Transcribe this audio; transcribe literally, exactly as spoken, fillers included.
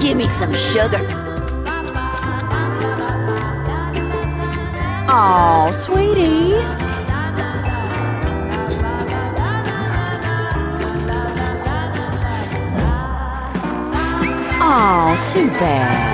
Give me some sugar. Oh, sweetie. Oh, too bad.